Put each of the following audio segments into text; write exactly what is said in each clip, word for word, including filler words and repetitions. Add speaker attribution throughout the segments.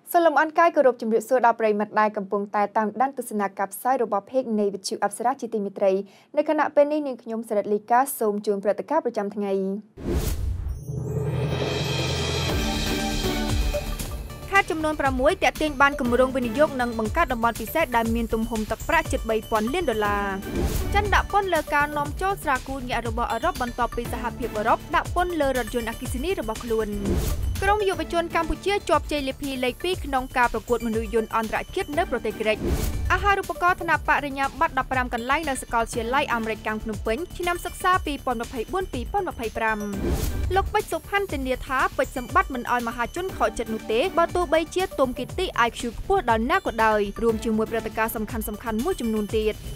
Speaker 1: สลมอันใกล้กรบจุมริสูดาวปริมาตได้กำปงแต่ตามด้านตุสนากับไซโรบอเพกในวิจุอับสราจิติมิตรีในขณะเป็นในหนึ่งขยมสระลิกาโสมจูนประตกาประจำทั้งไงค่าจำนวนประมวยแต่เตียงบานกำรงวินิยกนังบังคับดำบอลพิเศษได้มีตุ่มหมตักประจิตใบปอนเลียนดอลลาร์จันดับป้นเลการนอมโจสรากูลยาระบอรบบรรทปีสหภาพบรบดับป้นเลรถยนต์อากิซินีระบบคลุนกรมยุวชนกัมพูชีจบเจลิพีเลปีขนมกาประกวดมนุษยนต์อันตรายคิดเนปโปรเตเกรกอาหารอุปกรณ์ธนาปริญญาบัตรดับปรามกันไล่ในสกอลเชียไลอเมริกันพนมเปญที่นำศึกษาปีปอนมาภัยบ้วนปีปอนมาภัยปรำลกไปสุพรรณเจเนียท้าเปิดสมบัติมันออยมหาชนขอจัดนุเตบาตูใบเชียตมกิติไอคิวพวดดอนหน้ากดดอยรวมจึงมวยประกาศสำคัญสำคัญมุ่งจำนวนเตียด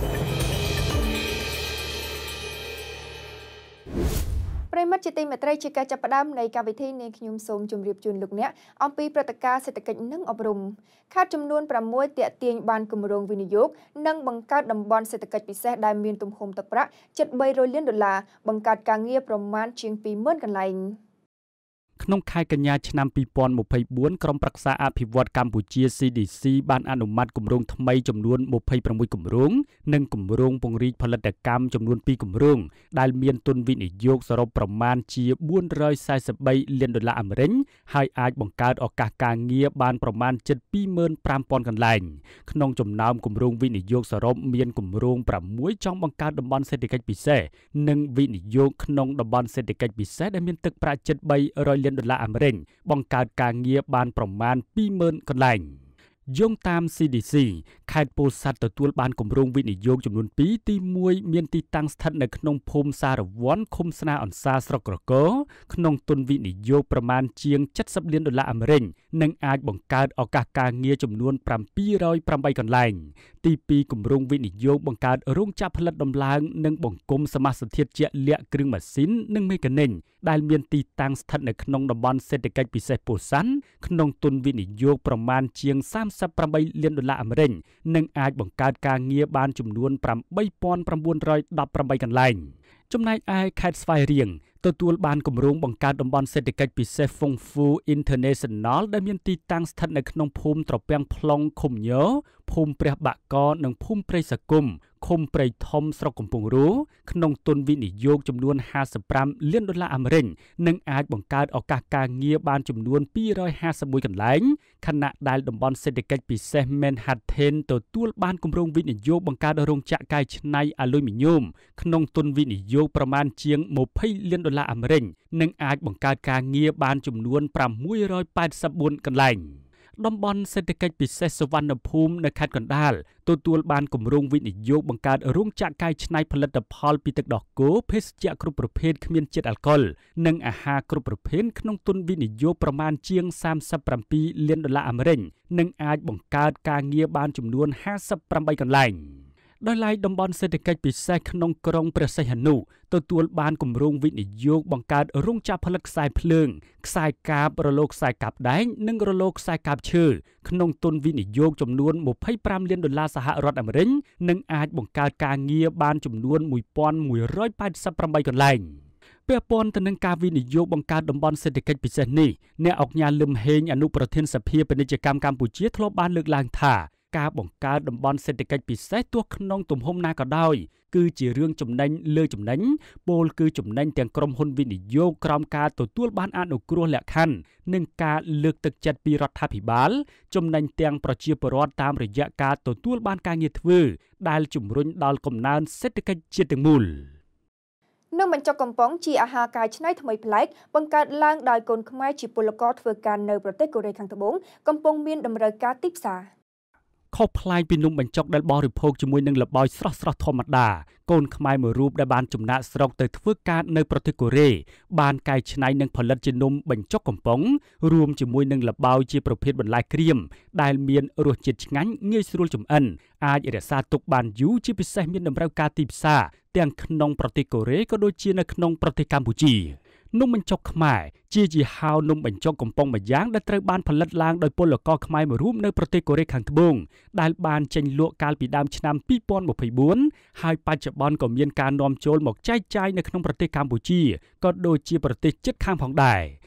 Speaker 1: ปริมาจิติเมตรัยจิกาจับประดามในการวิธีในขยมสมจุมเรียบจุนลุกเนี้ยอัมปีประกาศเศรษฐกิจนึ่งอบรมค่าจำนวนประมวยเตียเตียงบานกลุ่มโรงวินิยกนั่งบังการดำบอลเศรษฐกิจพิเศษได้มีตุ่มโฮมตะประเจ็ดใบโรยเลียนดอลลาร์บังการการเงียบประมาณเชียงปีเมื่อกันไหลขนมไข่กัญญาชนำปีปอนหมกไผ่บ้วนกรมปรักษาอภิวัตกัมพูชี ซี ดี ซี บ้านอนุมัติกลุ่มโรงทำไมจำนวนหมกไผ่ประมุยกลุ่มโรงหนึ่งกลุ่มโรงปงรีผลิตกรรมจำนวนปีกลุ่มโรงได้เมียนตุนวินิโยกสรบประมาณเชียบ้วนร้อยสายสบายเลียนดอลลาร์อเมริกให้อาจบังการออกกาการเงียบบ้านประมาณเจ็ดปีเมินปรามปอนกันแหล่งขนมจำนำกลุ่มโรงวินิโยกสรบเมียนกลุ่มโรงประมุยจ้องบังการดำบอลเศรษฐกิจพิเศษหนึ่งวินิโยกขนมดำบอลเศรษฐกิจพิเศษได้เมียนตึกประเจ็ดใบร้อยเลียนดอลลาร์อเมริกบังการการเงียบบานประมาณปีเมินกันแหล่งย่งตาม ซี ดี ซี ขายโปรสัตตัวบานกลุ่มโรงวินิโยกจำนวนปีตีมวยเมียนตีตั้งสถานในขนมพมซาระวอนคมสนาอันซาสระกระโกขนมตุนวินิโยกประมาณเจียงเจ็ดสิบเหรียญดอลลาร์อเมริกนังอาจบังการออกกาการเงียจำนวนปรำปีร้อยปรำใบกันแหล่งตีปีกลุ่มโรงวินิโยกบังการโรงจับผลิตดำลางนังบังกลมสมาสเทียเจเละกรึงมาสินนังไม่กันเน่งได้เมียนตีตั้งสถานในขนมดำบอลเศรษฐกิจพิเศษโปรสันขนมตุนวินิโยกประมาณเจียงสามสิบปรำใบเลียนดอลลาร์อเมริกนังอาจบังการการเงียบานจำนวนปรำใบปอนปรำบวนร้อยดับปรำใบกันแหล่งจำนายไอแคทสไฟเรียงตัวตัวบานกลุ่มโรงบังการดำบอลเศรษฐกิจพิเศษฟงฟูอินเตอร์เนชั่นแนลได้มีตีตั้งสถานในขนมภูมิตรเปียงพลองคมเยอะภูมิเปรียบะกอหนึ่งภูมิเปรสกุมคมเปรทอมสระกมปงรู้ขนมตุนวินิโยกจำนวนห้าสิบปรำเลียนดอลลาร์อเมริกนังอาจบังการออกกาการเงียบานจำนวนปีร้อยห้าสิบบุยกันแหลงขณะได้ดำบอลเศรษฐกิจพิเศษแมนฮัตเทนตัวตัวบานกลุ่มโรงวินิโยกบังการโรงจักรกายชนัยอลูมิเนียมขนมตุนวินิโยกประมาณเชียงหมู่พิเลียนดอลลาร์อเมริกนังอาจบังการการเงียบานจำนวนปรำมุยร้อยแปดสิบบุญกันแหลงดำบอลเศรษฐกิจพิเศษสวรรณภูมิในคัดกันได้ตัวตัวบานกลุ่มโรงวินิโยกบังการรุ่งจากกายชนัยผลิตภัณฑ์ปีตกดอกโกเพชเจกรุประเภทขมิ้นเจ็ดแอลกอฮอล์หนึ่งอาหารกรุประเภทขนมตุนวินิโยกประมาณเจียงสามสิบปรำปีเลียนดอลลาร์อเมริกหนึ่งอาจบังการการเงียบานจำนวนห้าสิบปรำใบกันแหล่งโดยไล่ดำบอลเศรษฐกิจพิเศษขนมกรงประเสริฐนุตัวตัวบานกลุ่มโรงวินิโยกบังการรุ่งจับผลิตสายเพลิงสายกาบระโลกสายกาบแดงนึ่งระโลกสายกาบเชื่อขนมตุนวินิโยกจำนวนหมู่ไพ่ปรามเลียนดอลลาร์สหรัฐอเมริกนึ่งอาจบังการการเงียบานจำนวนหมู่ปอนหมู่ร้อยแปดสิบปรำใบกันแหล่งเพื่อปอนตนังการวินิโยกบังการดำบอลเศรษฐกิจพิเศษนี้เนี่ยออกงานลืมเฮงอนุประเทศสภีเป็นกิจกรรมกัมพูชีทลบบ้านเลือกลางท่าการบังการดำบอลเศรษฐกิจพิเศษตัวขนมตุ่มหอมนาก็ได้คือจีเรื่องจุ่มนันเลือจุ่มนันโบลคือจุ่มนันแต่งกรมฮุนวินิโยกกรมการตัวตัวบ้านอานุกรัวและขันหนึ่งการเลือกตึกจัดปีรัฐาภิบาลจุ่มนันแต่งประชีพรอดตามระยะการตัวตัวบ้านการเงียบทื่อได้จุ่มรุ่นดอลกลมนานเศรษฐกิจเจ็ดมูลเนื่องมันจะกำปองจีอาหารกายชนัยทำไมพลายบังการล่างดอยกลขมายจีปุลกอเฟื่อการในประเทศเกาหลีขังตะบงกำปองเมียนดำเนินการติดสาข้อพลายปีนุ่มบรรจกได้บริโภคจมวยหนึ่งหลับบอยสระสระธรรมดาโกนขมายมือรูปได้บานจุ่มนาสรกเตยเฟื่อการในประเทศเกาหลีบานกายชนัยหนึ่งผลิตจีนุ่มบรรจกกำปองรวมจมวยหนึ่งหลับบอยจีประเภทบรรลัยเกรียมได้เมียนรวดจิตงั้นเงยสรุลจุ่มอันอาจจะซาตุกบานยูจีพิเศษเมียนดำเนินการติดสาเตียงขนมประเทศเกาหลีก็โดยจีนขนมประเทศกัมพูชีนุ่มบรรจกขมายจีจีฮาวนุ่มบรรจกกำปองบรรยางได้ตระบานผลิตลางโดยพลกอขมายมารูปในประเทศเกาหลีขังทบงได้บานเจนลวกการปีดามชนำปีปอนบกไผ่บุญให้ปัจจุบันก็มีการนอมโจลหมกใจใจในขนมประเทศกัมพูชีก็โดยจีประเทศเจ็ดข้างผ่องได้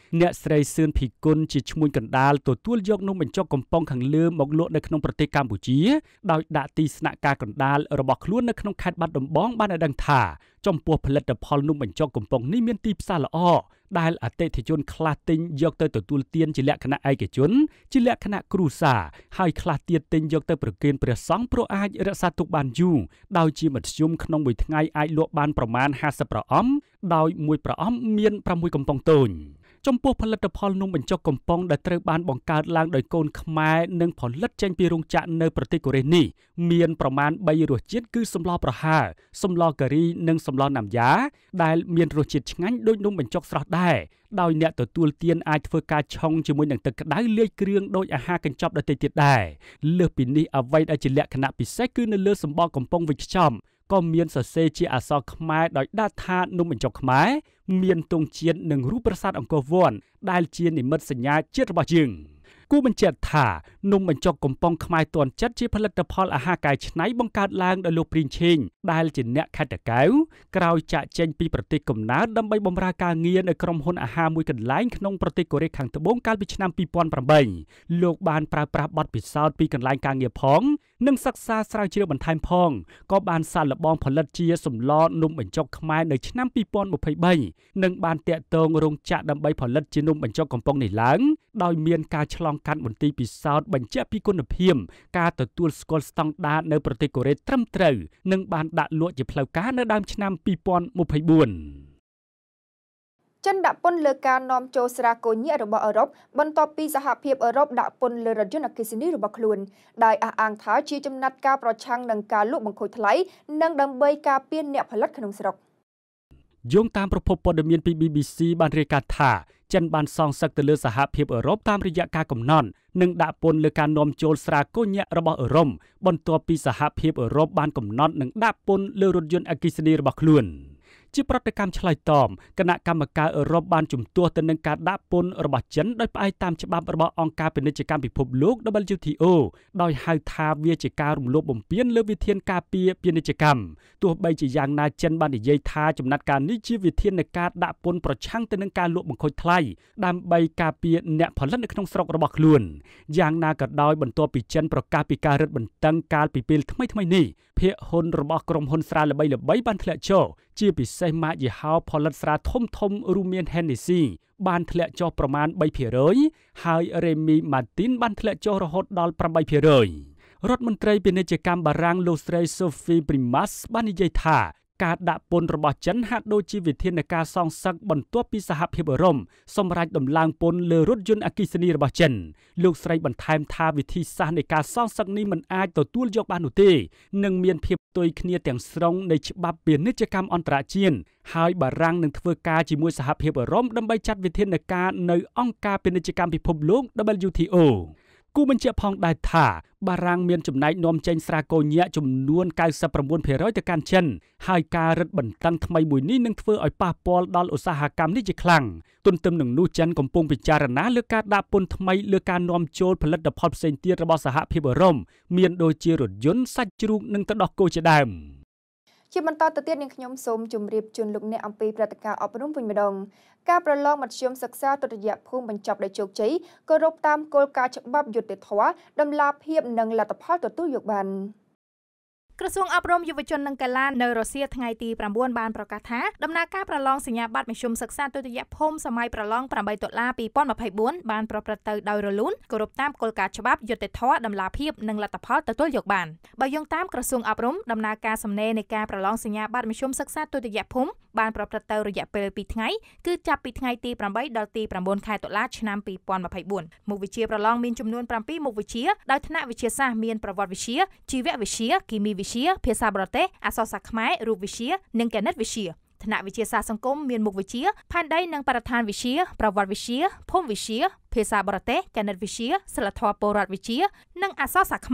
Speaker 2: អ្នកស្រីសឿនភីគុណជាឈ្មួញកណ្ដាលទទួលយកនំបញ្ចុកកំប៉ុងខាងលើមកលក់នៅក្នុងប្រទេសកម្ពុជាដោយដាក់ទីស្នាក់ការកណ្ដាលរបស់ខ្លួននៅក្នុងខេត្តបាត់ដំបងបានឲ្យដឹងថាចំពោះផលិតផលនំបញ្ចុកកំប៉ុងនេះមានទីផ្សារល្អដែលអតិថិជនខ្លះទិញយកទៅទទួលទានជាលក្ខណៈឯកជនជាលក្ខណៈគ្រួសារហើយខ្លះទៀតទិញយកទៅប្រគេនព្រះសង្ឃព្រោះអាចរក្សាទុកបានយូរដោយជាមធ្យមក្នុងមួយថ្ងៃអាចលក់បានប្រមាណห้าสิบប្រអប់ដោយមួយប្រអប់មានប្រាំមួយកំប៉ុងតូចចំពោះផលិតផលនំបញ្ចុកកំប៉ុងដែលត្រូវបានបង្កើតឡើងដោយកូនខ្មែរនិងផលិតចេញពីរោងចក្រនៅប្រទេសកូរ៉េនេះមានប្រមាណបីរសជាតិគឺសម្លប្រហើរសម្លការីនិងសម្លណាំយ៉ាដែលមានរសជាតិឆ្ងាញ់ដូចនំបញ្ចុកស្រស់ដែរដោយអ្នកទទួលទានអាចធ្វើការឆុងជាមួយនឹងទឹកក្តៅលាយគ្រឿងដូចអាហារកញ្ចប់ដទៃទៀតដែរលើសពីនេះអ្វីដែលជាលក្ខណៈពិសេសគឺនៅលើសម្បកកំប៉ុងវេចខ្ចប់ក៏មានសរសេរជាអក្សរខ្មែរដោយដាក់ថានំបញ្ចុកខ្មែរមានទង់ជាតិនិងរូបប្រាសាទអង្គរវត្តដែលជានិមិត្តសញ្ញាជាតិរបស់យើងគូបញ្ជាក់ថានំបញ្ចុកកំប៉ុងខ្មែរទាន់ចិត្តជាផលិតផលអាហារកែច្នៃបង្កើតឡើងដោយលោកព្រីងឆេងដែលជាអ្នកខេត្តតាកែវក្រោយចាក់ចេញពីប្រទេសកំណើតដើម្បីបម្រើការងារនៅក្រុមហ៊ុនអាហារមួយកន្លែងក្នុងប្រទេសកូរ៉េខាងត្បូងកាលពីឆ្នាំពីរពាន់ប្រាំបីលោកបានប្រើប្រាស់បទពិសោធន៍ពីកន្លែងការងារផងនិងសិក្សាស្រាវជ្រាវបន្ថែមផងក៏បានសាកល្បងផលិតជាសម្លនំបញ្ចុកខ្មែរនៅឆ្នាំពីរពាន់ម្ភៃបីនិងបានតាក់ទងរោងចក្រដើម្បីផលិតជានំបញ្ចុកកំប៉ុងនេះឡើងដោយមានការឆ្លងកាត់មន្ទីរពិសោធន៍បញ្ជាក់ពីគុណភាពការទទួលស្គាល់ស្តង់ដារនៅប្រទេសកូរ៉េត្រឹមត្រូវនិងបានដាក់លក់ជាផ្លូវការនៅដើមឆ្នាំពីរពាន់ម្ភៃបួន
Speaker 1: ចិនដាក់ពន្ធលើការនាំចូលស្រាកូញៀករបស់អឺរ៉ុបបន្ទាប់ពីសហភាពអឺរ៉ុបដាក់ពន្ធលើរថយន្តអគ្គិសនីរបស់ខ្លួនដោយអះអាងថាជាចំណាត់ការប្រឆាំងនឹងការលក់បង្ខូចថ្លៃនិងដើម្បីការពារអ្នកផលិតក្នុងស្រុក
Speaker 2: យោងតាមប្រភពព័ត៌មានពី ប៊ី ប៊ី ស៊ី បានរាយការណ៍ថាចិនបានសងសឹកទៅលើសហភាពអឺរ៉ុបតាមរយៈការកំណត់និងដាក់ពន្ធលើការនាំចូលស្រាកូញ៉ាក់របស់អឺរ៉ុបបន្ទាប់ពីសហភាពអឺរ៉ុបបានកំណត់និងដាក់ពន្ធលើរថយន្តអគ្គិសនីរបស់ខ្លួនជាប្រតិកម្មឆ្លើយតបគណៈកម្មការអឺរ៉ុបបានជំទាស់ទៅនឹងការដាក់ពន្ធរបស់ចិនដោយផ្អែកតាមច្បាប់របស់អង្គការពាណិជ្ជកម្មពិភពលោក ដប៊្លយូ ធី អូ ដោយហៅថាវាជាការរំលោភបំពានលើវិធានការពារពាណិជ្ជកម្មទោះបីជាយ៉ាងណាចិនបាននិយាយថាចំណាត់ការនេះជាវិធាននៃការដាក់ពន្ធប្រឆាំងទៅនឹងការលក់បង្ខូចថ្លៃដើម្បីការពារអ្នកផលិតនៅក្នុងស្រុករបស់ខ្លួនយ៉ាងណាក៏ដោយបន្ទាប់ពីចិនប្រកាសពីការរឹតបន្តឹងកាលពីពេលថ្មីៗនេះភាគហ៊ុនរបស់ក្រុមហ៊ុនស្រាល្បីៗបានធ្លាក់ចុះជាពិសេសម៉ាកយីហោផលិតស្រាធំធំរួមមាន Hennessy បានធ្លាក់ចុះប្រមាណបីភាគរយហើយ Remy Martin បានធ្លាក់ចុះរហូតដល់ប្រាំបីភាគរយរដ្ឋមន្ត្រីពាណិជ្ជកម្មបារាំងលោកស្រី Sophie Primas បាននិយាយថាការដាក់ពន្ធរបស់ចិនហាក់ដូចជាវិធានការសងសឹកបន្ទាប់ពីសហភាពអឺរ៉ុបសម្រេចដំឡើងពន្ធលើរថយន្តអគ្គិសនីរបស់ចិនលោកស្រីបន្ថែមថាវិធីសាស្ត្រនៃការសងសឹកនេះមិនអាចទទួលយកបាននោះទេនិងមានភាពផ្ទុយគ្នាទាំងស្រុងនៃច្បាប់ពាណិជ្ជកម្មអន្តរជាតិហើយបារាំងនឹងធ្វើការជាមួយសហភាពអឺរ៉ុបដើម្បីចាត់វិធានការនៅអង្គការពាណិជ្ជកម្មពិភពលោក ដប៊លយូ ធី អូ គូបញ្ជាក់ផងដែរថាបារាំងមានចំណែកនាំចេញស្រាកូញ៉ាក់ចំនួនកៅសិប៩ភាគរយទៅកាន់ចិនហើយការរឹតបន្តឹងថ្មីមួយនេះនឹងធ្វើឲ្យប៉ះពាល់ដល់ឧស្សាហកម្មនេះជាខ្លាំងទន្ទឹមនឹងនោះចិនកំពុងពិចារណាលើការដាក់ពន្ធថ្មីលើការនាំចូលផលិតផលផ្សេងទៀតរបស់សហភាពអឺរ៉ុបមានដូចជារថយន្តសាច់ជ្រូកនិងទឹកដោះគោជាដើម
Speaker 1: ជាបន្តទៅទៀតនាងខ្ញុំសូមជម្រាបជូនលោកអ្នកអំពីព្រឹត្តិការណ៍អប់រំវិញម្ដងការប្រឡងមធ្យមសិក្សាទុតិយភូមិបញ្ចប់ដោយជោគជ័យគោរពតាមគោលការណ៍ច្បាប់យុត្តិធម៌តម្លាភាពនិងលទ្ធផលទទួលយកបានក្រសួងអប់រំយុវជននិងកីឡានៅរុស្ស៊ីថ្ងៃទីប្រាំបួនបានប្រកាសថាដំណើរការប្រឡងសញ្ញាបត្រមធ្យមសិក្សាទុតិយភូមិសម័យប្រឡងប្រាំបីតុលាពីរពាន់ម្ភៃបួនបានប្រព្រឹត្តទៅដោយរលូនគោរពតាមគោលការណ៍ច្បាប់យុត្តិធម៌តម្លាភាពនិងលទ្ធផលទទួលយកបានបើយោងតាមក្រសួងអប់រំដំណើរការសំណេរនៃការប្រឡងសញ្ញាបត្រមធ្យមសិក្សាទុតិយភូមិបានប្រព្រឹត្តទៅរយៈពេលពីរថ្ងៃគឺចាប់ពីថ្ងៃទីប្រាំបីដល់ទីប្រាំបួនខែតុលាឆ្នាំពីរពាន់ម្ភៃបួនមុខវិជ្ជាប្រឡងមានចំនួនប្រាំពីរមុខវិជ្ជាដោយថ្នាក់វិទ្យាសាស្ត្រមានប្រវត្តិវិទ្យាជីវវិទ្យាគីមីវិទ្យាភាសាបរទេសអក្សរសាស្ត្រខ្មែររូបវិទ្យានិងគណិតវិទ្យាថ្នាក់វិទ្យាសាស្ត្រសង្គមមានមុខវិជ្ជាផែនដីនិងបរិស្ថានវិទ្យាប្រវត្តិវិទ្យាភូមិវិទ្យាភាសាបរទេសគណិតវិទ្យាសិលធម៌ពលរដ្ឋវិទ្យានិងអក្សរសាស្ត្រខ្មែរ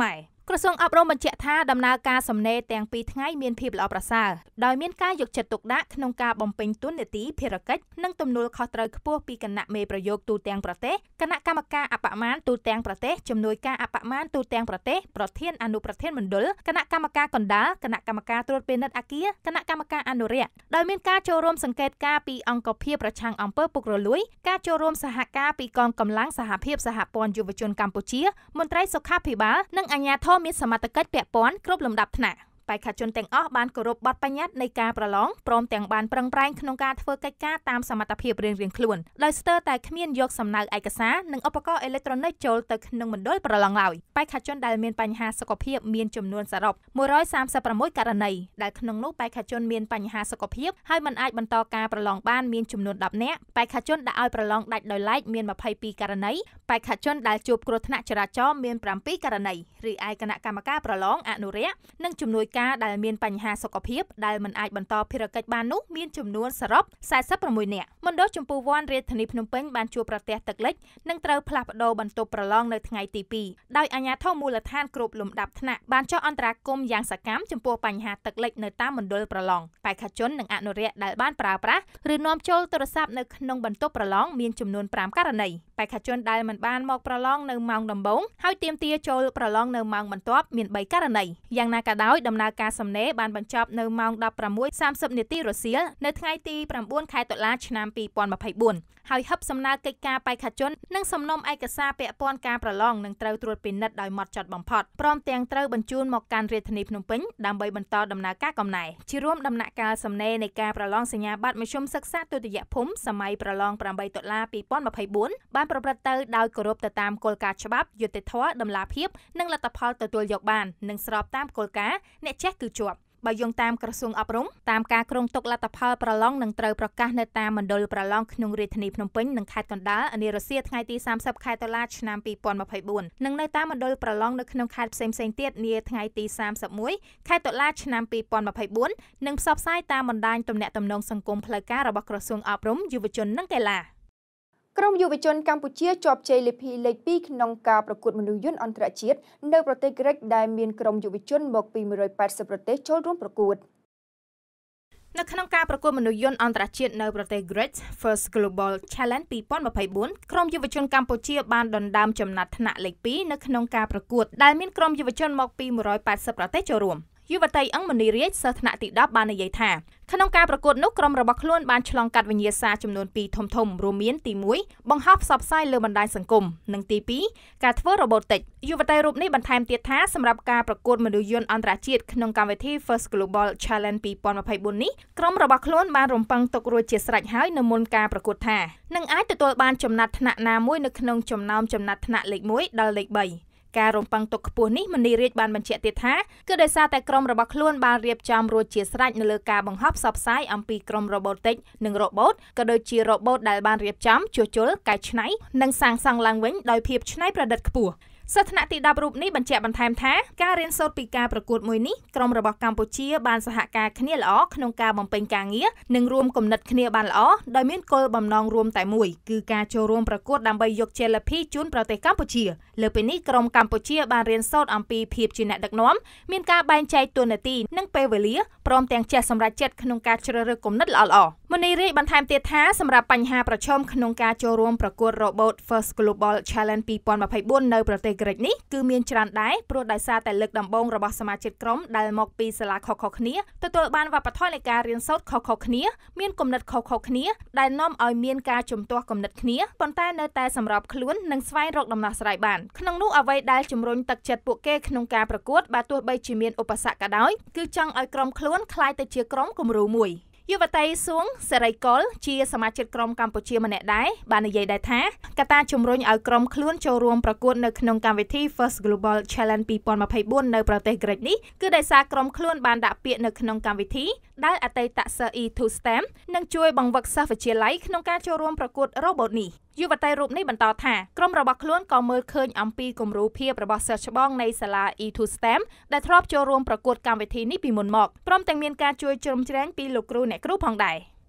Speaker 3: ក្រសួងអប់រំបញ្ជាក់ថាដំណើរការសំណេរទាំងពីរថ្ងៃមានភាពល្អប្រសើរដោយមានការយកចិត្តទុកដាក់ក្នុងការបំពេញតួនាទីភារកិច្ចនិងទំនួលខុសត្រូវខ្ពស់ពីគណៈមេប្រយោគទូទាំងប្រទេសគណៈកម្មការអបអមានទូទាំងប្រទេសជំនួយការអបអមានទូទាំងប្រទេសប្រធានអនុប្រធានមណ្ឌលគណៈកម្មការកណ្ដាលគណៈកម្មការត្រួតពិនិត្យអគារគណៈកម្មការអនុរិយដោយមានការចូលរួមសង្កេតការពីអង្គភាពប្រឆាំងអំពើពុករលួយការចូលរួមសហការពីកងកម្លាំងសហភាពសហព័ន្ធយុវជនកម្ពុជាមន្ត្រីសុខាភិបាលនិងអាជ្ញាធរមានសមត្ថកិច្ចពាក់ព័ន្ធគ្រប់លំដាប់ថ្នាក់បេក្ខជនទាំងអស់បានគោរពបទបញ្ញត្តិនៃការប្រឡងព្រមទាំងបានប្រឹងប្រែងក្នុងការធ្វើកិច្ចការតាមសមត្ថភាពរៀងៗខ្លួនដោយស្ទើរតែគ្មានយកសំណៅឯកសារនិងឧបករណ៍អេឡិចត្រូនិកចូលទៅក្នុងមណ្ឌលប្រឡងឡើយបេក្ខជនដែលមានបញ្ហាសុខភាពមានចំនួនសរុបមួយរយសាមសិបប្រាំមួយករណីដែលក្នុងនោះបេក្ខជនមានបញ្ហាសុខភាពហើយមិនអាចបន្តការប្រឡងបានមានចំនួនដប់នាក់បេក្ខជនដែលឲ្យប្រឡងដាច់ដោយឡែកមានម្ភៃពីរករណីបេក្ខជនដែលជួបគ្រោះថ្នាក់ចរាចរណ៍មានប្រាំពីរករណីរីឯគណៈកម្មការប្រឡងអនុរិយនិងជំនួយការដែលមានបញ្ហាសុខភាពដែលមិនអាចបន្តភារកិច្ចបាននោះមានចំនួនសរុបសែសិបប្រាំមួយនាក់មណ្ឌលចម្ពោះវ័នរាជធានីភ្នំពេញបានជួបប្រទះទឹកលិចនិងត្រូវផ្លាស់ប្តូរបន្ទប់ប្រឡងនៅថ្ងៃទីពីរដោយអាជ្ញាធរមូលដ្ឋានគ្រប់លំដាប់ថ្នាក់បានចុះអន្តរាគមន៍យ៉ាងសកម្មចំពោះបញ្ហាទឹកលិចនៅតាមមណ្ឌលប្រឡងបេក្ខជននិងអនុរិយដែលបានប្រើប្រាស់ឬនាំចូលទូរស័ព្ទនៅក្នុងបន្ទប់ប្រឡងមានចំនួនប្រាំករណីបេក្ខជនដែលមិនបានមកប្រឡងនៅម៉ោងដំបូងហើយទាមទារចូលប្រឡងនៅម៉ោងបន្ទាប់មានបីករណីយ៉ាងណាក៏ដោយដំណើរការសំណេរបានបញ្ចប់នៅម៉ោងដប់ប្រាំមួយសាមសិបនាទីរសៀលនៅថ្ងៃទីប្រាំបួនខែតុលាឆ្នាំពីរពាន់ម្ភៃបួនហើយហឹបសំណើកិច្ចការបេក្ខជននិងសំណុំឯកសារពាក់ព័ន្ធការប្រឡងនឹងត្រូវត្រួតពិនិត្យដោយហ្មត់ចត់បំផុតព្រមទាំងត្រូវបញ្ជូនមកកាន់រាជធានីភ្នំពេញដើម្បីបន្តដំណើរការកំណែជារួមដំណាក់កាលសំណេរនៃការប្រឡងសញ្ញាបត្រមធ្យមសិក្សាទុតិយភូមិសម័យប្រឡងប្រាំបីតុលាពីរពាន់ម្ភៃបួនបានប្រព្រឹត្តទៅដោយគោរពទៅតាមគោលការណ៍ច្បាប់យុត្តិធម៌តម្លាភាពនិងលទ្ធផលទទួលយកបាននិងស្របតាមគោលការណ៍អ្នកចេះគឺជាប់បើយោងតាមក្រសួងអប់រំតាមការគ្រោងទុកលទ្ធផលប្រឡងនឹងត្រូវប្រកាសនៅតាមមណ្ឌលប្រឡងក្នុងរាជធានីភ្នំពេញនិងខេត្តកណ្ដាលនារសៀលថ្ងៃទីសាមសិបខែតុលាឆ្នាំពីរពាន់ម្ភៃបួននិងនៅតាមមណ្ឌលប្រឡងនៅក្នុងខេត្តផ្សេងៗទៀតនាថ្ងៃទីសាមសិបមួយខែតុលាឆ្នាំពីរពាន់ម្ភៃបួននិងផ្សព្វផ្សាយតាមបណ្ដាញទំនាក់ទំនងសង្គមផ្លូវការរបស់ក្រសួងអប់រំយុវជននិងកីឡា
Speaker 1: ក្រុមយុវជនកម្ពុជាជាប់ជ័យលាភីលេខពីរក្នុងការប្រកួតមនុស្សយន្តអន្តរជាតិនៅប្រទេសក្រិកដែលមានក្រុមយុវជនមកពីមួយរយប៉ែតសិបប្រទេសចូលរួមប្រកួត
Speaker 3: នៅក្នុងការប្រកួតមនុស្សយន្តអន្តរជាតិនៅប្រទេស Great First Global Challenge ពីរពាន់ម្ភៃបួនក្រុមយុវជនកម្ពុជាបានដណ្ដើមចំណាត់ថ្នាក់លេខពីរនៅក្នុងការប្រកួតដែលមានក្រុមយុវជនមកពីមួយរយប៉ែតសិបប្រទេសចូលរួមយុវតីអង្គមនីរាជសិស្សថ្នាក់ទីដប់បាននិយាយថាក្នុងការប្រកួតនោះក្រុមរបស់ខ្លួនបានឆ្លងកាត់វិញ្ញាសាចំនួនពីរធំធំរួមមានទីមួយបង្ហោះផ្សព្វផ្សាយលើបណ្ដាញសង្គមនិងទីពីរការធ្វើរ៉ូបូទិកយុវតីរូបនេះបន្ថែមទៀតថាសម្រាប់ការប្រកួតមនុស្សយន្តអន្តរជាតិក្នុងកម្មវិធី First Global Challenge ពីរពាន់ម្ភៃបួននេះក្រុមរបស់ខ្លួនបានរំពឹងទុករួចជាស្រេចហើយនៅមុនការប្រកួតថានឹងអាចទទួលបានចំណាត់ថ្នាក់ណាមួយនៅក្នុងចំណោមចំណាត់ថ្នាក់លេខមួយដល់លេខបីការរំពឹងទុកខ្ពស់នេះមនីរាជបានបញ្ជាក់ទៀតថាគឺដោយសារតែក្រុមរបស់ខ្លួនបានរៀបចំរួចជាស្រេចនៅលើការបង្ហោះផ្សព្វផ្សាយអំពីក្រុមរ៉ូបូទិកនិងរ៉ូបូតក៏ដូចជារ៉ូបូតដែលបានរៀបចំជួសជុលកែច្នៃនិងសាងសង់ឡើងវិញដោយភាពច្នៃប្រឌិតខ្ពស់សិស្សថ្នាក់ទីដប់រូបនេះបញ្ជាក់បន្ថែមថាការរៀនសូត្រពីការប្រកួតមួយនេះក្រុមរបស់កម្ពុជាបានសហការគ្នាល្អក្នុងការបំពេញការងារនិងរួមគំនិតគ្នាបានល្អដោយមានគោលបំណងរួមតែមួយគឺការចូលរួមប្រកួតដើម្បីយកជ័យលាភីជូនប្រទេសកម្ពុជាលើពីនេះក្រុមកម្ពុជាបានរៀនសូត្រអំពីភាពជាអ្នកដឹកនាំមានការបែងចែកតួនាទីនិងពេលវេលាព្រមទាំងចេះសម្រេចចិត្តក្នុងការជ្រើសរើសគំនិតល្អៗមនីរាជបន្ថែមទៀតថាសម្រាប់បញ្ហាប្រឈមក្នុងការចូលរួមប្រកួត Robot First Global Challenge ពីរពាន់ម្ភៃបួននៅប្រទេសក្រិកនេះគឺមានច្រើនដែរព្រោះដោយសារតែលើកដំបូងរបស់សមាជិកក្រុមដែលមកពីសាលាខុសៗគ្នាទទួលបានវប្បធម៌នៃការរៀនសូត្រខុសៗគ្នាមានគំនិតខុសៗគ្នាដែលនាំឲ្យមានការជំទាស់គំនិតគ្នាប៉ុន្តែនៅតែសម្របខ្លួននិងស្វែងរកដំណោះស្រាយបានក្នុងនោះអ្វីដែលជំរុញទឹកចិត្តពួកគេក្នុងការប្រកួតបើទោះបីជាមានឧបសគ្គក៏ដោយគឺចង់ឲ្យក្រុមខ្លួនក្លាយទៅជាក្រុមគំរូមួយយុវតីសួងសេរីកុលជាសមាជិកក្រុមកម្ពុជាម្នាក់ដែរបាននិយាយដែរថាកត្តាជំរុញឲ្យក្រុមខ្លួនចូលរួមប្រកួតនៅក្នុងកម្មវិធី First Global Challenge ពីរពាន់ម្ភៃបួននៅប្រទេសក្រិកនេះគឺដោយសារក្រុមខ្លួនបានដាក់ពាក្យនៅក្នុងកម្មវិធីដែលអតីតសិស្ស អ៊ី ทู ស្ទេម នឹងជួយបង្វឹកសិស្សវិទ្យាល័យក្នុងការចូលរួមប្រកួតរ៉ូបូតនេះយុវតីរូបនេះបន្តថាក្រុមរបស់ខ្លួនក៏មើលឃើញអំពីគំរូភាពរបស់សិស្សច្បងនៃសាលា អ៊ី ทู ស្ទេម ដែលធ្លាប់ចូលរួមប្រកួតកម្មវិធីនេះពីមុនមកព្រមទាំងមានការជួយជ្រោមជ្រែងពីលោកគ្រូអ្នកគ្រូផងដែរ